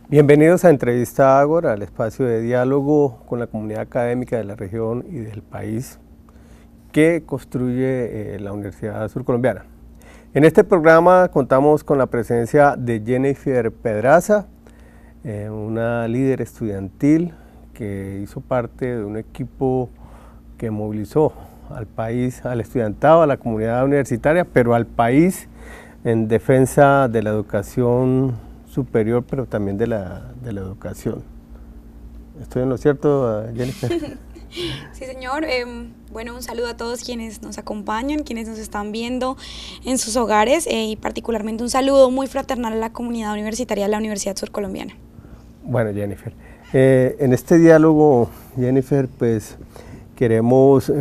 Bienvenidos a Entrevista Ágora, el espacio de diálogo con la comunidad académica de la región y del país que construye la Universidad Surcolombiana. En este programa contamos con la presencia de Jennifer Pedraza, una líder estudiantil que hizo parte de un equipo que movilizó al país, al estudiantado, a la comunidad universitaria, pero al país en defensa de la educación superior, pero también de la educación. ¿Estoy en lo cierto, Jennifer? Sí, señor. Bueno, un saludo a todos quienes nos acompañan, quienes nos están viendo en sus hogares y particularmente un saludo muy fraternal a la comunidad universitaria de la Universidad Surcolombiana. Bueno, Jennifer, en este diálogo, Jennifer, pues queremos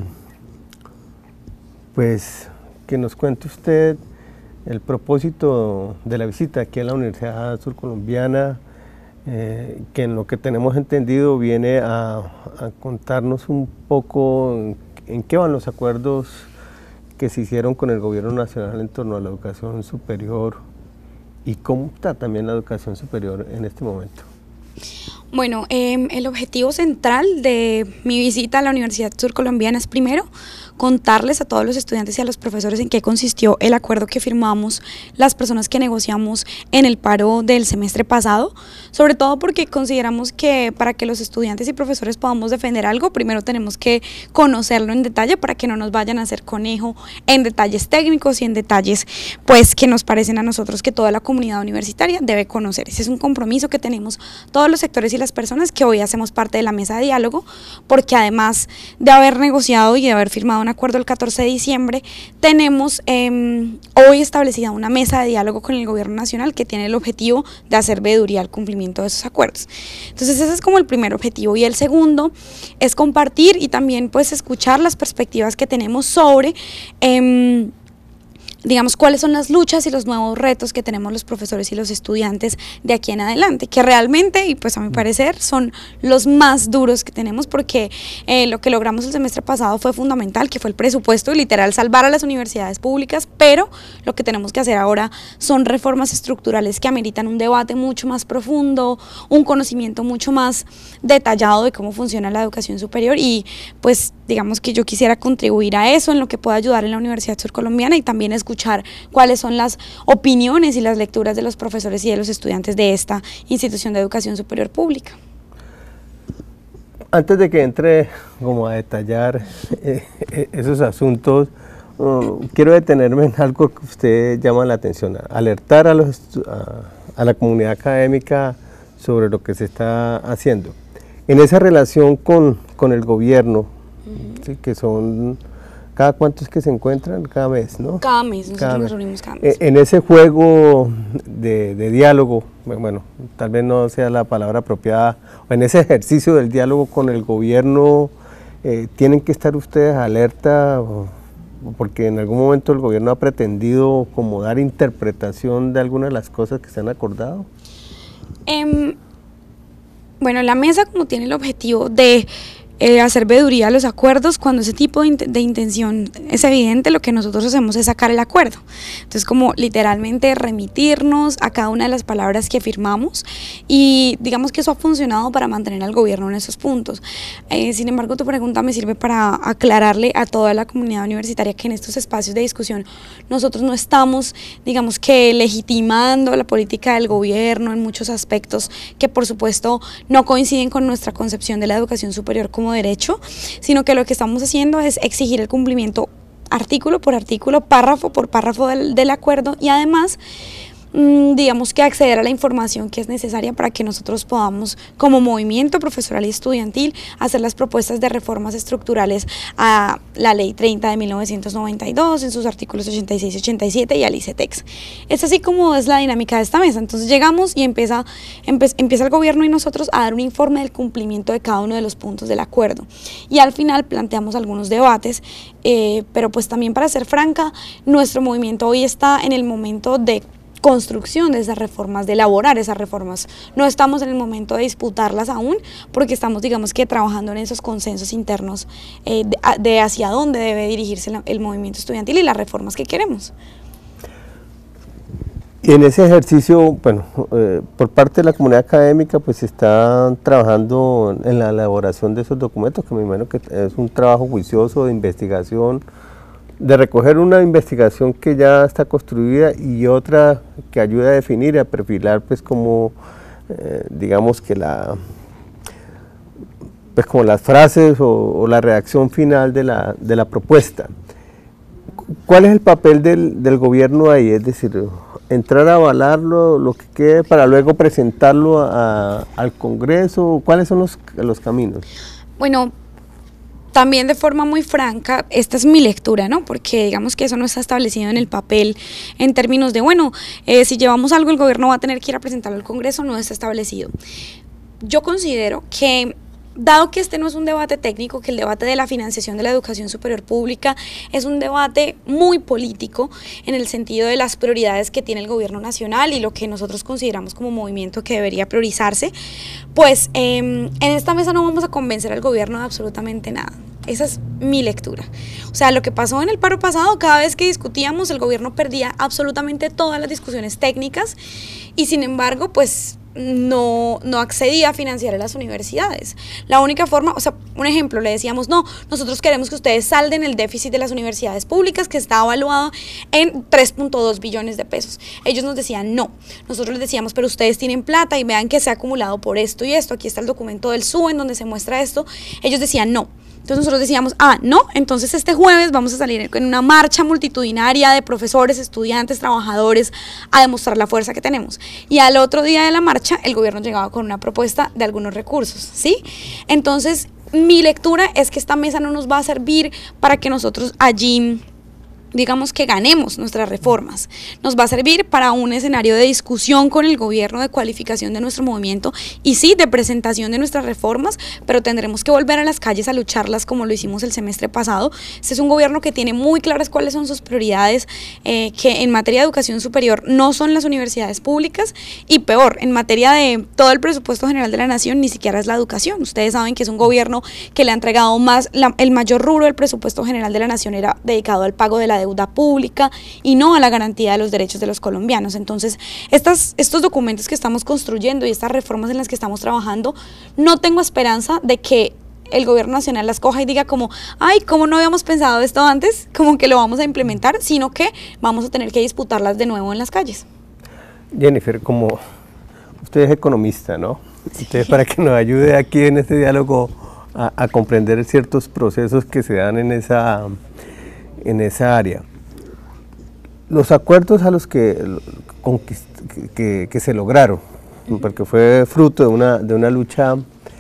pues que nos cuente usted el propósito de la visita aquí a la Universidad Surcolombiana, que en lo que tenemos entendido viene a contarnos un poco en qué van los acuerdos que se hicieron con el gobierno nacional en torno a la educación superior y cómo está también la educación superior en este momento. Bueno, el objetivo central de mi visita a la Universidad Surcolombiana es primero contarles a todos los estudiantes y a los profesores en qué consistió el acuerdo que firmamos las personas que negociamos en el paro del semestre pasado, sobre todo porque consideramos que para que los estudiantes y profesores podamos defender algo, primero tenemos que conocerlo en detalle para que no nos vayan a hacer conejo en detalles técnicos y en detalles pues que nos parecen a nosotros que toda la comunidad universitaria debe conocer. Ese es un compromiso que tenemos todos los sectores y las personas que hoy hacemos parte de la mesa de diálogo, porque además de haber negociado y de haber firmado un acuerdo el 14 de diciembre, tenemos hoy establecida una mesa de diálogo con el gobierno nacional que tiene el objetivo de hacer veeduría al cumplimiento de esos acuerdos. Entonces ese es como el primer objetivo, y el segundo es compartir y también pues escuchar las perspectivas que tenemos sobre digamos, cuáles son las luchas y los nuevos retos que tenemos los profesores y los estudiantes de aquí en adelante, que realmente, y pues a mi parecer, son los más duros que tenemos, porque lo que logramos el semestre pasado fue fundamental, que fue el presupuesto, literal, salvar a las universidades públicas, pero lo que tenemos que hacer ahora son reformas estructurales que ameritan un debate mucho más profundo, un conocimiento mucho más detallado de cómo funciona la educación superior, y pues digamos que yo quisiera contribuir a eso en lo que pueda ayudar en la Universidad Surcolombiana, y también escuchar cuáles son las opiniones y las lecturas de los profesores y de los estudiantes de esta institución de educación superior pública. Antes de que entre como a detallar esos asuntos, quiero detenerme en algo que usted llama la atención, alertar a la comunidad académica sobre lo que se está haciendo. En esa relación con el gobierno, ¿sí? Que son, ¿cada cuánto es que se encuentran? Cada mes, ¿no? Cada mes, nosotros nos reunimos cada mes. En ese juego de diálogo, bueno, tal vez no sea la palabra apropiada, o en ese ejercicio del diálogo con el gobierno, ¿tienen que estar ustedes alerta? Porque en algún momento el gobierno ha pretendido como dar interpretación de algunas de las cosas que se han acordado. Bueno, la mesa como tiene el objetivo de hacer veeduría a los acuerdos, cuando ese tipo de intención es evidente, lo que nosotros hacemos es sacar el acuerdo. Entonces, como literalmente remitirnos a cada una de las palabras que firmamos, y digamos que eso ha funcionado para mantener al gobierno en esos puntos. Sin embargo, tu pregunta me sirve para aclararle a toda la comunidad universitaria que en estos espacios de discusión nosotros no estamos, digamos que legitimando la política del gobierno en muchos aspectos que por supuesto no coinciden con nuestra concepción de la educación superior como derecho, sino que lo que estamos haciendo es exigir el cumplimiento artículo por artículo, párrafo por párrafo del acuerdo, y además digamos que acceder a la información que es necesaria para que nosotros podamos, como movimiento profesoral y estudiantil, hacer las propuestas de reformas estructurales a la Ley 30 de 1992 en sus artículos 86 y 87 y al ICETEX. Es así como es la dinámica de esta mesa. Entonces llegamos y empieza el gobierno y nosotros a dar un informe del cumplimiento de cada uno de los puntos del acuerdo, y al final planteamos algunos debates, pero pues también, para ser franca, nuestro movimiento hoy está en el momento de construcción de esas reformas, de elaborar esas reformas. No estamos en el momento de disputarlas aún, porque estamos, digamos que, trabajando en esos consensos internos de hacia dónde debe dirigirse el movimiento estudiantil y las reformas que queremos. En ese ejercicio, bueno, por parte de la comunidad académica, pues están trabajando en la elaboración de esos documentos, que me imagino que es un trabajo juicioso de investigación, de recoger una investigación que ya está construida y otra que ayuda a definir y a perfilar, pues como, digamos que pues como las frases o la redacción final de la propuesta. ¿Cuál es el papel del gobierno ahí? Es decir, entrar a avalarlo, lo que quede, para luego presentarlo al Congreso. ¿Cuáles son los caminos? Bueno, también de forma muy franca, esta es mi lectura, ¿no? Porque digamos que eso no está establecido en el papel en términos de, bueno, si llevamos algo el gobierno va a tener que ir a presentarlo al Congreso, no está establecido. Yo considero que, dado que este no es un debate técnico, que el debate de la financiación de la educación superior pública es un debate muy político en el sentido de las prioridades que tiene el gobierno nacional y lo que nosotros consideramos como movimiento que debería priorizarse, pues en esta mesa no vamos a convencer al gobierno de absolutamente nada. Esa es mi lectura. O sea, lo que pasó en el paro pasado, cada vez que discutíamos, el gobierno perdía absolutamente todas las discusiones técnicas y sin embargo, pues no accedía a financiar a las universidades. La única forma, o sea, un ejemplo, le decíamos, no, nosotros queremos que ustedes salden el déficit de las universidades públicas que está evaluado en 3.2 billones de pesos. Ellos nos decían no. Nosotros les decíamos, pero ustedes tienen plata y vean que se ha acumulado por esto y esto. Aquí está el documento del SUE en donde se muestra esto. Ellos decían no. Entonces nosotros decíamos, no, entonces este jueves vamos a salir en una marcha multitudinaria de profesores, estudiantes, trabajadores a demostrar la fuerza que tenemos. Y al otro día de la marcha el gobierno llegaba con una propuesta de algunos recursos, ¿sí? Entonces mi lectura es que esta mesa no nos va a servir para que nosotros allí, digamos, que ganemos nuestras reformas. Nos va a servir para un escenario de discusión con el gobierno, de cualificación de nuestro movimiento y sí, de presentación de nuestras reformas, pero tendremos que volver a las calles a lucharlas como lo hicimos el semestre pasado. Este es un gobierno que tiene muy claras cuáles son sus prioridades, que en materia de educación superior no son las universidades públicas y peor, en materia de todo el presupuesto general de la nación ni siquiera es la educación. Ustedes saben que es un gobierno que le ha entregado el mayor rubro del presupuesto general de la nación era dedicado al pago de la deuda pública y no a la garantía de los derechos de los colombianos. Entonces, estos documentos que estamos construyendo y estas reformas en las que estamos trabajando, no tengo esperanza de que el gobierno nacional las coja y diga como, ay, ¿cómo no habíamos pensado esto antes? Como que lo vamos a implementar, sino que vamos a tener que disputarlas de nuevo en las calles. Jennifer, como usted es economista, ¿no? Sí. Entonces, para que nos ayude aquí en este diálogo a comprender ciertos procesos que se dan en esa área. Los acuerdos a los que se lograron, porque fue fruto de una lucha,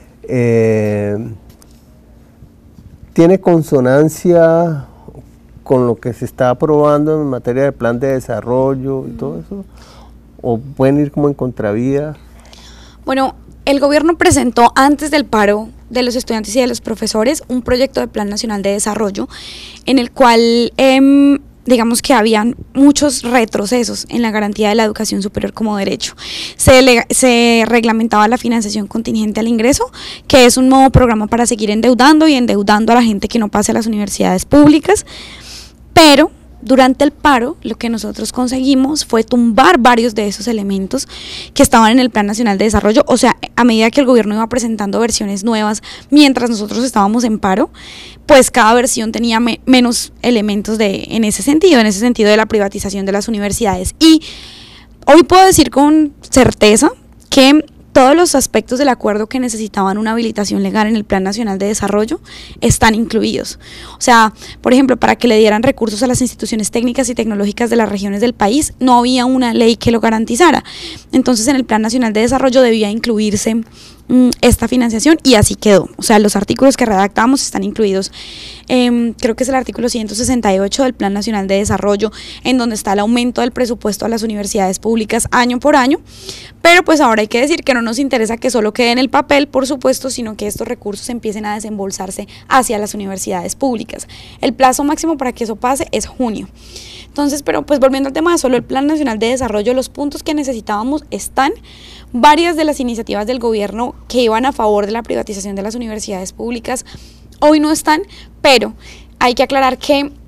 ¿tiene consonancia con lo que se está aprobando en materia de plan de desarrollo y todo eso? ¿O pueden ir como en contravía? Bueno, el gobierno presentó antes del paro de los estudiantes y de los profesores un proyecto de Plan Nacional de Desarrollo en el cual digamos que habían muchos retrocesos en la garantía de la educación superior como derecho. Se reglamentaba la financiación contingente al ingreso, que es un nuevo programa para seguir endeudando y endeudando a la gente que no pase a las universidades públicas, pero durante el paro lo que nosotros conseguimos fue tumbar varios de esos elementos que estaban en el Plan Nacional de Desarrollo. O sea, a medida que el gobierno iba presentando versiones nuevas mientras nosotros estábamos en paro, pues cada versión tenía menos elementos en ese sentido de la privatización de las universidades. Y hoy puedo decir con certeza que todos los aspectos del acuerdo que necesitaban una habilitación legal en el Plan Nacional de Desarrollo están incluidos. O sea, por ejemplo, para que le dieran recursos a las instituciones técnicas y tecnológicas de las regiones del país, no había una ley que lo garantizara. Entonces, en el Plan Nacional de Desarrollo debía incluirse esta financiación y así quedó. O sea, los artículos que redactamos están incluidos. Creo que es el artículo 168 del Plan Nacional de Desarrollo, en donde está el aumento del presupuesto a las universidades públicas año por año, pero pues ahora hay que decir que no nos interesa que solo quede en el papel, por supuesto, sino que estos recursos empiecen a desembolsarse hacia las universidades públicas. El plazo máximo para que eso pase es junio. Entonces, pero pues volviendo al tema de solo el Plan Nacional de Desarrollo, los puntos que necesitábamos están. Varias de las iniciativas del gobierno que iban a favor de la privatización de las universidades públicas hoy no están, pero hay que aclarar que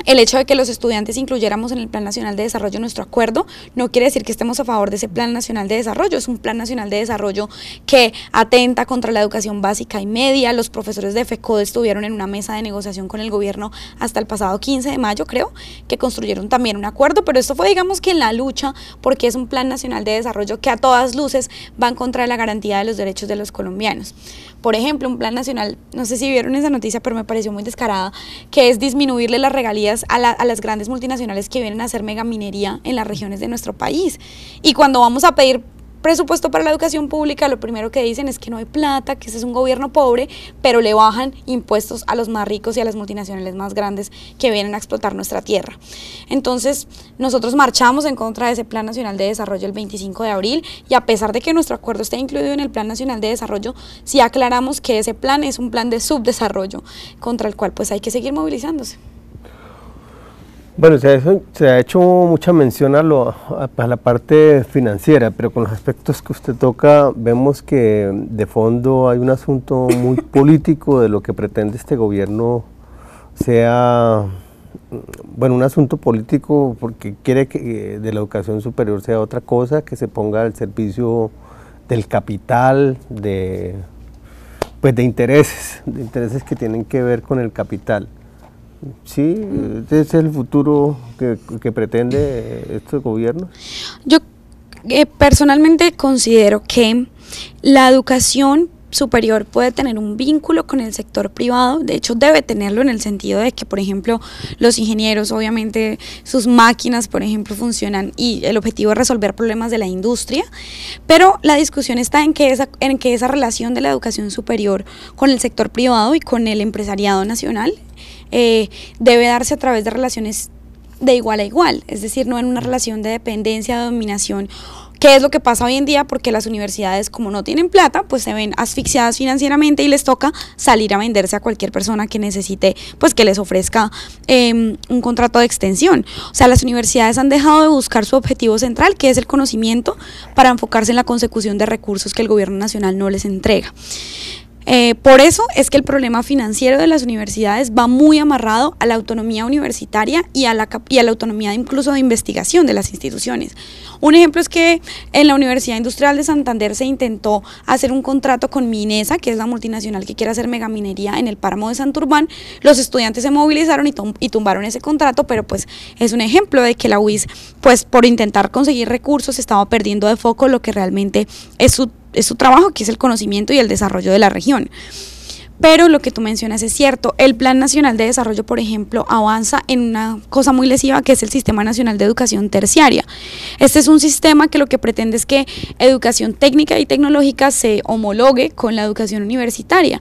El hecho de que los estudiantes incluyéramos en el Plan Nacional de Desarrollo nuestro acuerdo no quiere decir que estemos a favor de ese Plan Nacional de Desarrollo. Es un Plan Nacional de Desarrollo que atenta contra la educación básica y media. Los profesores de FECODE estuvieron en una mesa de negociación con el gobierno hasta el pasado 15 de mayo, creo, que construyeron también un acuerdo, pero esto fue, digamos, que en la lucha, porque es un Plan Nacional de Desarrollo que a todas luces va en contra de la garantía de los derechos de los colombianos. Por ejemplo, un plan nacional, no sé si vieron esa noticia, pero me pareció muy descarada, que es disminuirle las regalías a las grandes multinacionales que vienen a hacer megaminería en las regiones de nuestro país. Y cuando vamos a pedir presupuesto para la educación pública, lo primero que dicen es que no hay plata, que ese es un gobierno pobre, pero le bajan impuestos a los más ricos y a las multinacionales más grandes que vienen a explotar nuestra tierra. Entonces, nosotros marchamos en contra de ese Plan Nacional de Desarrollo el 25 de abril y a pesar de que nuestro acuerdo esté incluido en el Plan Nacional de Desarrollo, sí aclaramos que ese plan es un plan de subdesarrollo contra el cual pues hay que seguir movilizándose. Bueno, se ha hecho mucha mención a la parte financiera, pero con los aspectos que usted toca, vemos que de fondo hay un asunto muy político de lo que pretende este gobierno sea, bueno, un asunto político porque quiere que de la educación superior sea otra cosa, que se ponga al servicio del capital, pues de intereses que tienen que ver con el capital. Sí, ese es el futuro que pretende este gobierno. Yo personalmente considero que la educación superior puede tener un vínculo con el sector privado, de hecho debe tenerlo en el sentido de que, por ejemplo, los ingenieros, obviamente sus máquinas, por ejemplo, funcionan y el objetivo es resolver problemas de la industria, pero la discusión está en que esa relación de la educación superior con el sector privado y con el empresariado nacional debe darse a través de relaciones de igual a igual, es decir, no en una relación de dependencia, de dominación, que es lo que pasa hoy en día porque las universidades, como no tienen plata, pues se ven asfixiadas financieramente y les toca salir a venderse a cualquier persona que necesite, pues que les ofrezca un contrato de extensión. O sea, las universidades han dejado de buscar su objetivo central, que es el conocimiento, para enfocarse en la consecución de recursos que el gobierno nacional no les entrega. Por eso es que el problema financiero de las universidades va muy amarrado a la autonomía universitaria y a la autonomía incluso de investigación de las instituciones. Un ejemplo es que en la Universidad Industrial de Santander se intentó hacer un contrato con Minesa, que es la multinacional que quiere hacer megaminería en el páramo de Santurbán. Los estudiantes se movilizaron y tumbaron ese contrato, pero pues es un ejemplo de que la UIS, pues por intentar conseguir recursos, estaba perdiendo de foco lo que realmente es su trabajo, que es el conocimiento y el desarrollo de la región. Pero lo que tú mencionas es cierto, el Plan Nacional de Desarrollo, por ejemplo, avanza en una cosa muy lesiva que es el Sistema Nacional de Educación Terciaria. Este es un sistema que lo que pretende es que educación técnica y tecnológica se homologue con la educación universitaria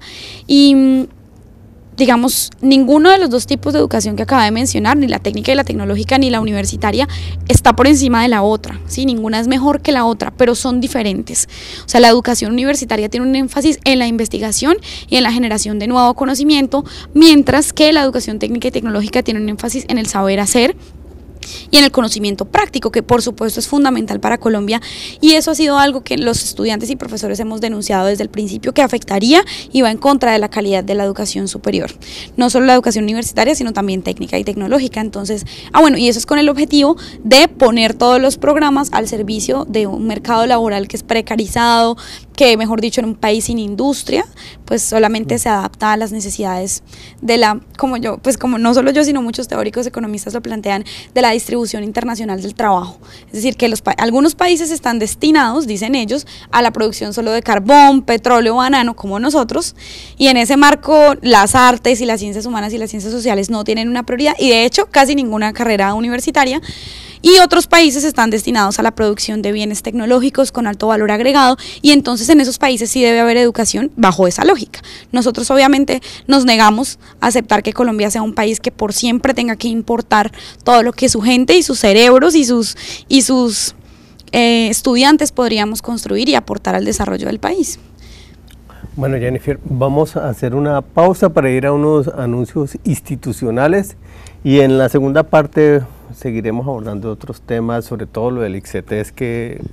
y digamos, ninguno de los dos tipos de educación que acabé de mencionar, ni la técnica y la tecnológica, ni la universitaria, está por encima de la otra, ¿sí? Ninguna es mejor que la otra, pero son diferentes. O sea, la educación universitaria tiene un énfasis en la investigación y en la generación de nuevo conocimiento, mientras que la educación técnica y tecnológica tiene un énfasis en el saber hacer y en el conocimiento práctico, que por supuesto es fundamental para Colombia, y eso ha sido algo que los estudiantes y profesores hemos denunciado desde el principio, que afectaría y va en contra de la calidad de la educación superior, no solo la educación universitaria, sino también técnica y tecnológica. Entonces, bueno, y eso es con el objetivo de poner todos los programas al servicio de un mercado laboral que es precarizado, que mejor dicho en un país sin industria, pues solamente se adapta a las necesidades de como no solo yo, sino muchos teóricos economistas lo plantean, de la distribución internacional del trabajo. Es decir, que algunos países están destinados, dicen ellos, a la producción solo de carbón, petróleo, banano, como nosotros, y en ese marco las artes y las ciencias humanas y las ciencias sociales no tienen una prioridad, y de hecho casi ninguna carrera universitaria. Y otros países están destinados a la producción de bienes tecnológicos con alto valor agregado, y entonces en esos países sí debe haber educación bajo esa lógica. Nosotros obviamente nos negamos a aceptar que Colombia sea un país que por siempre tenga que importar todo lo que su gente y sus cerebros y sus estudiantes podríamos construir y aportar al desarrollo del país. Bueno, Jennifer, vamos a hacer una pausa para ir a unos anuncios institucionales y en la segunda parte seguiremos abordando otros temas, sobre todo lo del ICCETES, que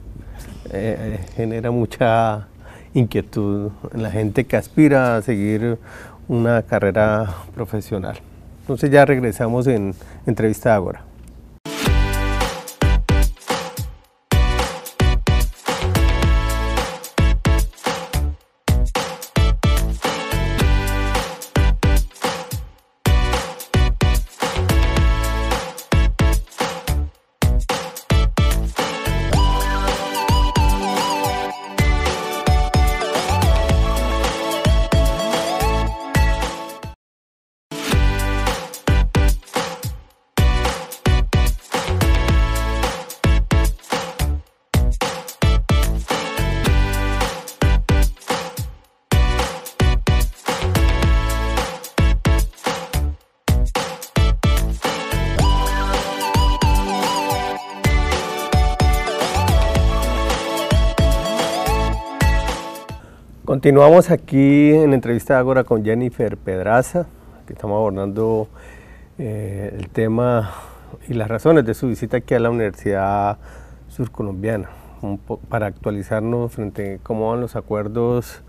genera mucha inquietud en la gente que aspira a seguir una carrera profesional. Entonces ya regresamos en Entrevista de Ágora. Continuamos aquí en Entrevista de Ágora con Jennifer Pedraza, que estamos abordando el tema y las razones de su visita aquí a la Universidad Surcolombiana, para actualizarnos frente a cómo van los acuerdos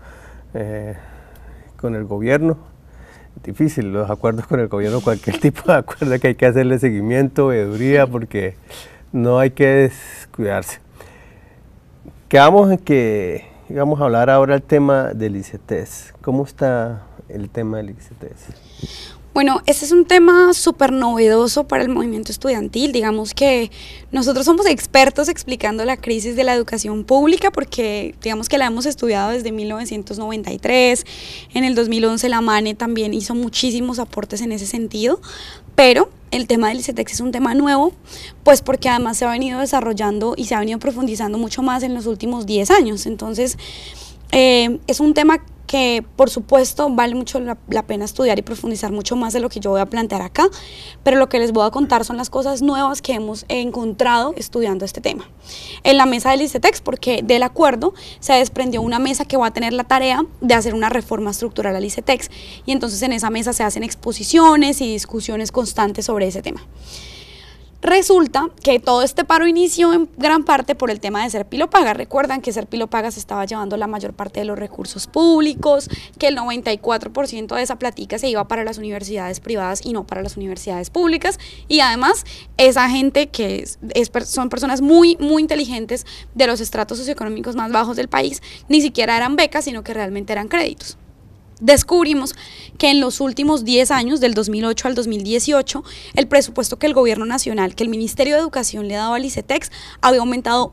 con el gobierno. Es difícil los acuerdos con el gobierno, cualquier tipo de acuerdo que hay que hacerle seguimiento, veeduría, porque no hay que descuidarse. Quedamos en que vamos a hablar ahora del tema del ICETEX. ¿Cómo está el tema del ICETEX? Bueno, este es un tema súper novedoso para el movimiento estudiantil. Digamos que nosotros somos expertos explicando la crisis de la educación pública porque digamos que la hemos estudiado desde 1993. En el 2011 la MANE también hizo muchísimos aportes en ese sentido, pero el tema del ICETEX es un tema nuevo, pues porque además se ha venido desarrollando y se ha venido profundizando mucho más en los últimos 10 años. Entonces, es un tema que por supuesto vale mucho la pena estudiar y profundizar mucho más de lo que yo voy a plantear acá, pero lo que les voy a contar son las cosas nuevas que hemos encontrado estudiando este tema. En la mesa del ICETEX, porque del acuerdo se desprendió una mesa que va a tener la tarea de hacer una reforma estructural al ICETEX, y entonces en esa mesa se hacen exposiciones y discusiones constantes sobre ese tema. Resulta que todo este paro inició en gran parte por el tema de Serpilopaga. Recuerdan que Serpilopaga se estaba llevando la mayor parte de los recursos públicos, que el 94% de esa platica se iba para las universidades privadas y no para las universidades públicas, y además esa gente que son personas muy inteligentes de los estratos socioeconómicos más bajos del país, ni siquiera eran becas, sino que realmente eran créditos. Descubrimos que en los últimos 10 años, del 2008 al 2018, el presupuesto que el gobierno nacional, que el Ministerio de Educación le daba al ICETEX, había aumentado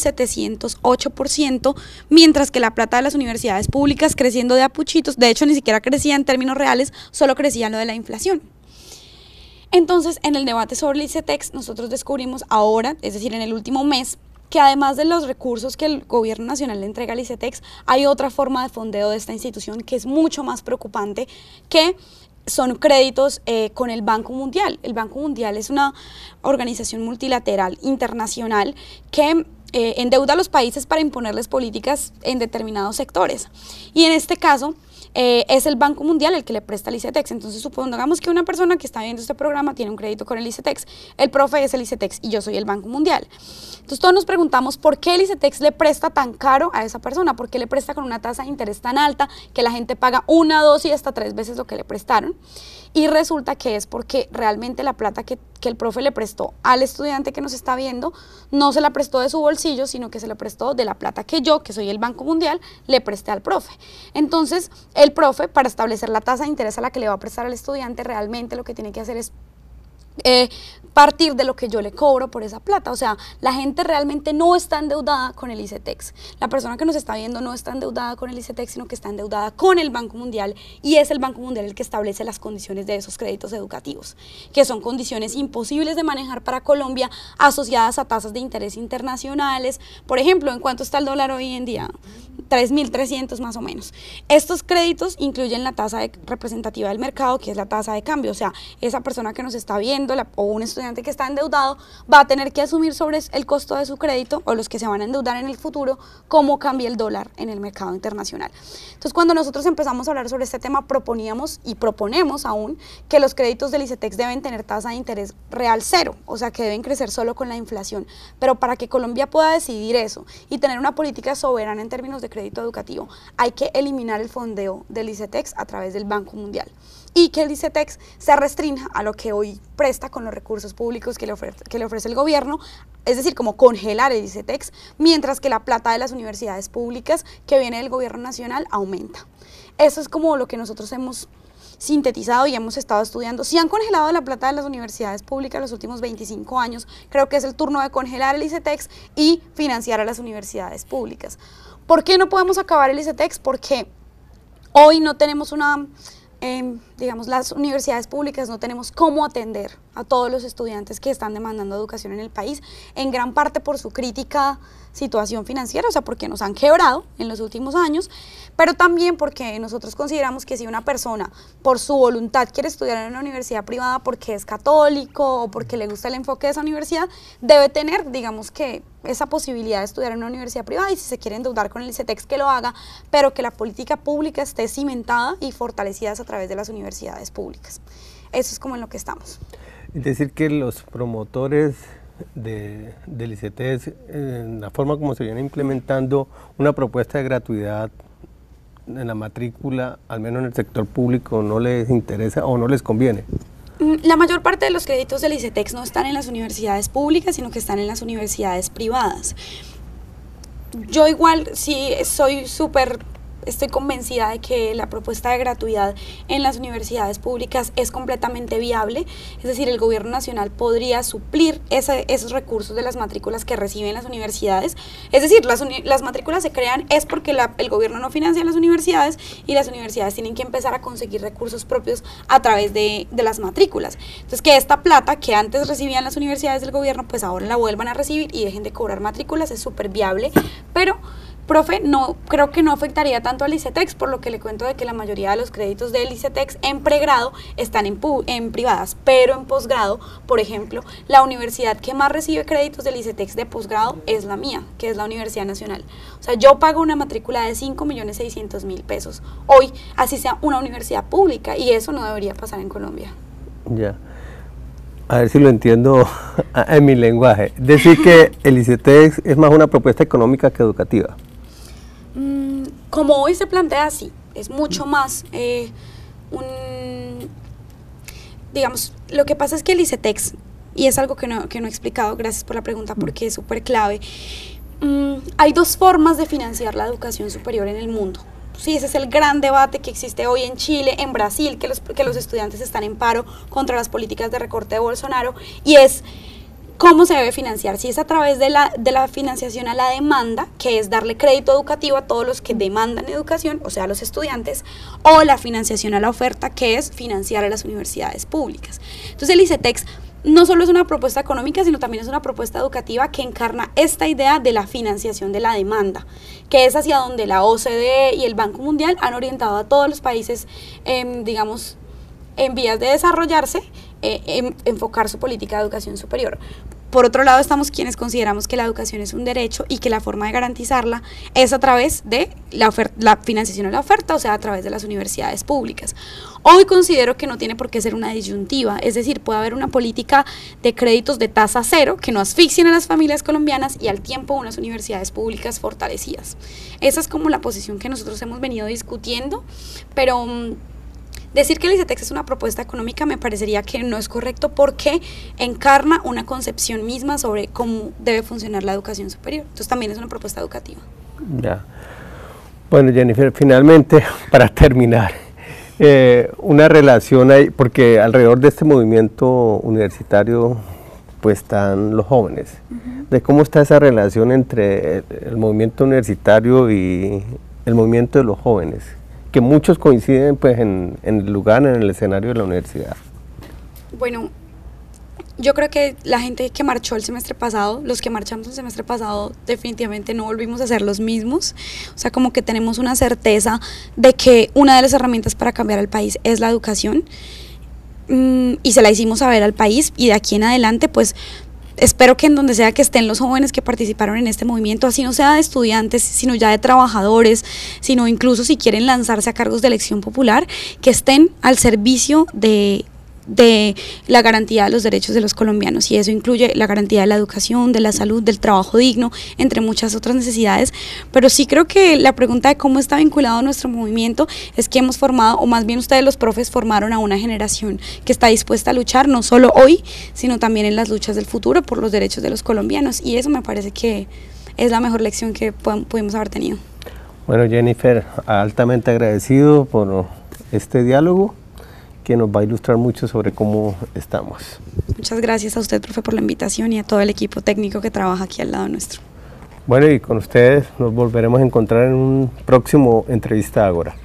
1.708%, mientras que la plata de las universidades públicas creciendo de a puchitos, de hecho ni siquiera crecía en términos reales, solo crecía lo de la inflación. Entonces, en el debate sobre el ICETEX, nosotros descubrimos ahora, es decir, en el último mes, que además de los recursos que el gobierno nacional le entrega al ICETEX, hay otra forma de fondeo de esta institución que es mucho más preocupante, que son créditos con el Banco Mundial. El Banco Mundial es una organización multilateral internacional que endeuda a los países para imponerles políticas en determinados sectores. Y en este caso, es el Banco Mundial el que le presta al ICETEX. Entonces supongamos que una persona que está viendo este programa tiene un crédito con el ICETEX, el profe es el ICETEX y yo soy el Banco Mundial. Entonces todos nos preguntamos por qué el ICETEX le presta tan caro a esa persona, por qué le presta con una tasa de interés tan alta que la gente paga 1, 2 y hasta 3 veces lo que le prestaron. Y resulta que es porque realmente la plata que el profe le prestó al estudiante que nos está viendo no se la prestó de su bolsillo, sino que se la prestó de la plata que yo, que soy el Banco Mundial, le presté al profe. Entonces el profe, para establecer la tasa de interés a la que le va a prestar al estudiante, realmente lo que tiene que hacer es partir de lo que yo le cobro por esa plata. O sea, la gente realmente no está endeudada con el ICETEX. La persona que nos está viendo no está endeudada con el ICETEX, sino que está endeudada con el Banco Mundial, y es el Banco Mundial el que establece las condiciones de esos créditos educativos, que son condiciones imposibles de manejar para Colombia, asociadas a tasas de interés internacionales. Por ejemplo, ¿en cuánto está el dólar hoy en día? 3.300 más o menos. Estos créditos incluyen la tasa representativa del mercado, que es la tasa de cambio. O sea, esa persona que nos está viendo o un estudiante que está endeudado va a tener que asumir sobre el costo de su crédito, o los que se van a endeudar en el futuro, cómo cambia el dólar en el mercado internacional. Entonces, cuando nosotros empezamos a hablar sobre este tema, proponíamos y proponemos aún que los créditos del ICETEX deben tener tasa de interés real cero, o sea, que deben crecer solo con la inflación. Pero para que Colombia pueda decidir eso y tener una política soberana en términos de crédito crédito educativo, hay que eliminar el fondeo del ICETEX a través del Banco Mundial y que el ICETEX se restrinja a lo que hoy presta con los recursos públicos que le ofrece el gobierno, es decir, como congelar el ICETEX, mientras que la plata de las universidades públicas que viene del gobierno nacional aumenta. Eso es como lo que nosotros hemos sintetizado y hemos estado estudiando. Si han congelado la plata de las universidades públicas los últimos 25 años, creo que es el turno de congelar el ICETEX y financiar a las universidades públicas. ¿Por qué no podemos acabar el ICETEX? Porque hoy no tenemos digamos, las universidades públicas no tenemos cómo atender a todos los estudiantes que están demandando educación en el país, en gran parte por su crítica situación financiera, o sea, porque nos han quebrado en los últimos años, pero también porque nosotros consideramos que si una persona por su voluntad quiere estudiar en una universidad privada porque es católico o porque le gusta el enfoque de esa universidad, debe tener, digamos, que esa posibilidad de estudiar en una universidad privada, y si se quiere endeudar con el ICETEX que lo haga, pero que la política pública esté cimentada y fortalecida a través de las universidades públicas. Eso es como en lo que estamos. Es decir, que los promotores del ICETEX, en la forma como se viene implementando una propuesta de gratuidad en la matrícula, al menos en el sector público, no les interesa o no les conviene. La mayor parte de los créditos del ICETEX no están en las universidades públicas, sino que están en las universidades privadas. Yo igual sí estoy convencida de que la propuesta de gratuidad en las universidades públicas es completamente viable, es decir, el gobierno nacional podría suplir esos recursos de las matrículas que reciben las universidades, es decir, las matrículas se crean es porque el gobierno no financia las universidades y las universidades tienen que empezar a conseguir recursos propios a través de las matrículas. Entonces, que esta plata que antes recibían las universidades del gobierno, pues ahora la vuelvan a recibir y dejen de cobrar matrículas, es súper viable, pero profe, no, creo que no afectaría tanto al ICETEX, por lo que le cuento de que la mayoría de los créditos del ICETEX en pregrado están en privadas, pero en posgrado, por ejemplo, la universidad que más recibe créditos del ICETEX de posgrado es la mía, que es la Universidad Nacional. O sea, yo pago una matrícula de 5.600.000 pesos, hoy, así sea una universidad pública, y eso no debería pasar en Colombia. Ya. A ver si lo entiendo en mi lenguaje. Decir que el ICETEX es más una propuesta económica que educativa. Como hoy se plantea, sí, es mucho más digamos, lo que pasa es que el ICETEX, y es algo que no he explicado, gracias por la pregunta porque es súper clave, hay dos formas de financiar la educación superior en el mundo. Sí, ese es el gran debate que existe hoy en Chile, en Brasil, que los estudiantes están en paro contra las políticas de recorte de Bolsonaro, y es ¿cómo se debe financiar? Si es a través de la financiación a la demanda, que es darle crédito educativo a todos los que demandan educación, o sea, a los estudiantes, o la financiación a la oferta, que es financiar a las universidades públicas. Entonces el ICETEX no solo es una propuesta económica, sino también es una propuesta educativa que encarna esta idea de la financiación de la demanda, que es hacia donde la OCDE y el Banco Mundial han orientado a todos los países, digamos, en vías de desarrollarse, enfocar su política de educación superior. Por otro lado, estamos quienes consideramos que la educación es un derecho y que la forma de garantizarla es a través de la financiación de la oferta, o sea, a través de las universidades públicas. Hoy considero que no tiene por qué ser una disyuntiva, es decir, puede haber una política de créditos de tasa cero que no asfixien a las familias colombianas y al tiempo unas universidades públicas fortalecidas. Esa es como la posición que nosotros hemos venido discutiendo, pero decir que el ICETEX es una propuesta económica me parecería que no es correcto porque encarna una concepción misma sobre cómo debe funcionar la educación superior. Entonces también es una propuesta educativa. Ya. Bueno, Jennifer, finalmente, para terminar, una relación ahí, porque alrededor de este movimiento universitario pues están los jóvenes. ¿De cómo está esa relación entre el movimiento universitario y el movimiento de los jóvenes? Que muchos coinciden pues en el lugar, en el escenario de la universidad. Bueno, yo creo que la gente que marchó el semestre pasado, los que marchamos el semestre pasado, definitivamente no volvimos a ser los mismos. O sea, como que tenemos una certeza de que una de las herramientas para cambiar el país es la educación, y se la hicimos saber al país, y de aquí en adelante pues espero que en donde sea que estén los jóvenes que participaron en este movimiento, así no sea de estudiantes, sino ya de trabajadores, sino incluso si quieren lanzarse a cargos de elección popular, que estén al servicio de de la garantía de los derechos de los colombianos, y eso incluye la garantía de la educación, de la salud, del trabajo digno, entre muchas otras necesidades. Pero sí creo que la pregunta de cómo está vinculado nuestro movimiento es que hemos formado, o más bien ustedes los profes formaron a una generación que está dispuesta a luchar no solo hoy, sino también en las luchas del futuro por los derechos de los colombianos, y eso me parece que es la mejor lección que pudimos haber tenido. Bueno, Jennifer, altamente agradecido por este diálogo que nos va a ilustrar mucho sobre cómo estamos. Muchas gracias a usted, profe, por la invitación, y a todo el equipo técnico que trabaja aquí al lado nuestro. Bueno, y con ustedes nos volveremos a encontrar en un próximo Entrevista Ágora.